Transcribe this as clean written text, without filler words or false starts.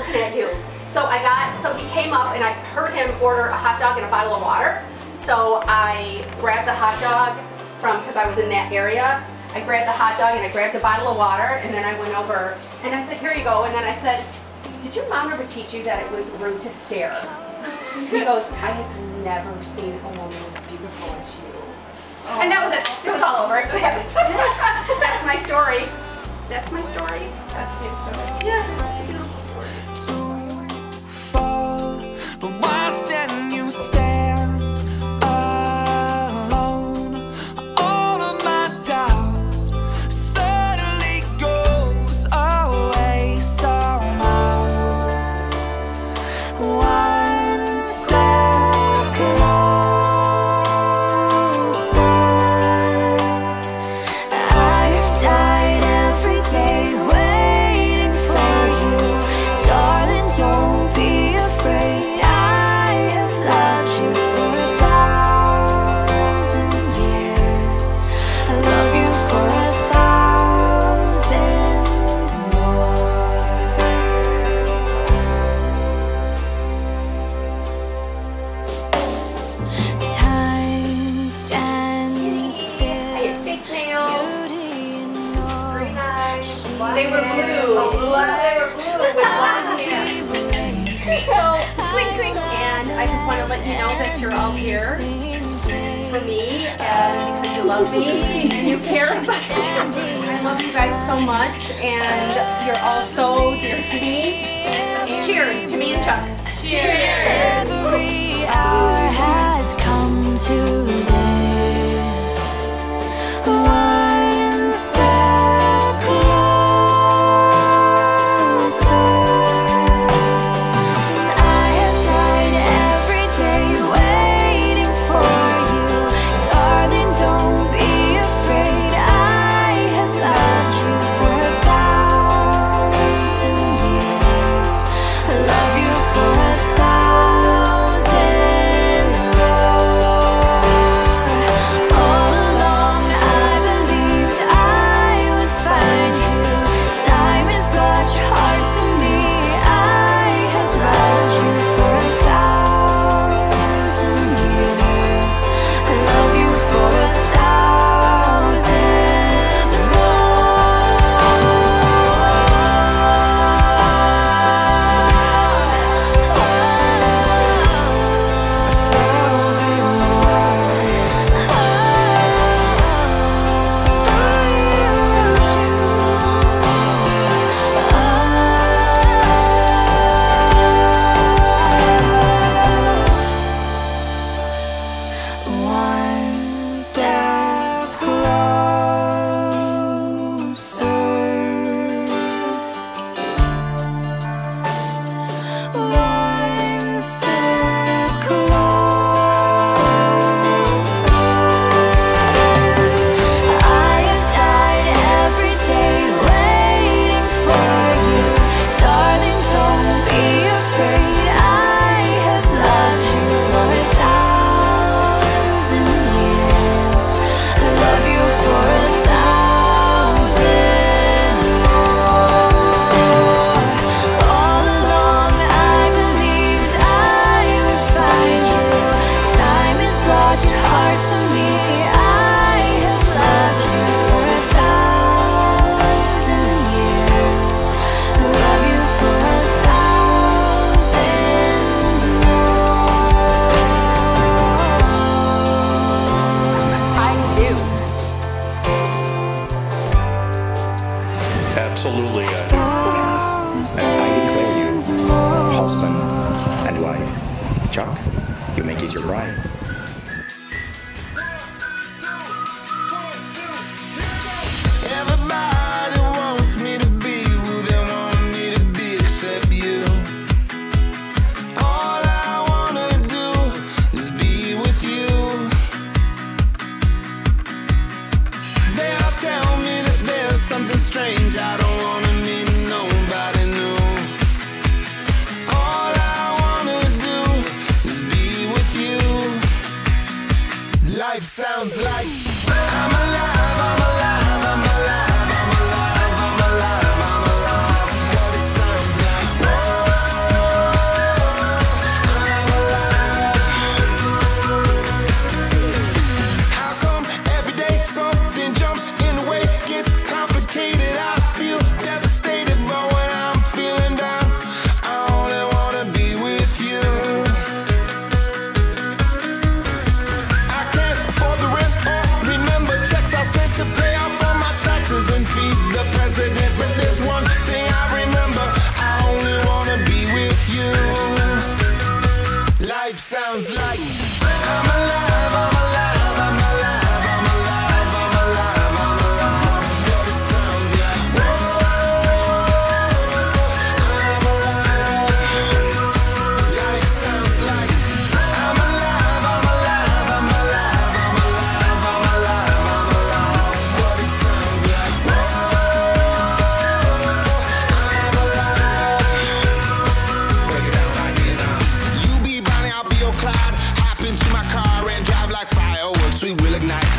looking at you. So he came up and I heard him order a hot dog and a bottle of water. So I grabbed the hot dog because I was in that area. I grabbed the hot dog and I grabbed a bottle of water, and then I went over and I said, here you go. And then I said, did your mom ever teach you that it was rude to stare? He goes, I have never seen a woman as beautiful as you. Oh. And that was it. It was all over. That's my story. That's my story. That's a cute story. Yeah, that's a beautiful story. To fall, but once and you stand alone, all of my doubt suddenly goes away somehow. One step closer, I've died every day waiting for you. Darling, don't be afraid, I have loved you for 1,000 years. I love you for 1,000 more. Time stands still. I had fake nails. Beauty in all Very nice. she They were blue. They were blue with blonde hair. So, clink, clink. And I just want to let you know that you're all here for me and because you love me and you care about me. I love you guys so much, and you're all so dear to me. Cheers to me and Chuck. Cheers. Every hour has come to this. One step closer. I have died every day waiting for you. Darling, don't be afraid, I have loved you for 1,000 years. I love you for 1,000 more. All along I believed I would find you. Time has brought your heart to me. I have loved you for 1,000 years. I love you for 1,000 One step closer. One step closer. I have died every day waiting for you. Darling, don't be afraid, I have loved you for 1,000 years. I love you for 1,000 more. All along I believed I would find you. Time has brought your heart to me. I have loved you for 1,000 years. I love you for 1,000 more. I do. Absolutely, I do. And I declare you husband and wife. Chuck, you make it your bride. Everybody wants me to be who they want me to be except you. All I wanna do is be with you. They all tell me that there's something strange. I don't wanna meet nobody new. All I wanna do is be with you. Life sounds like I'm alive, I'm alive, I'm alive, I'm alive, I'm alive, I'm alive. That's what it sounds like. Whoa. will ignite.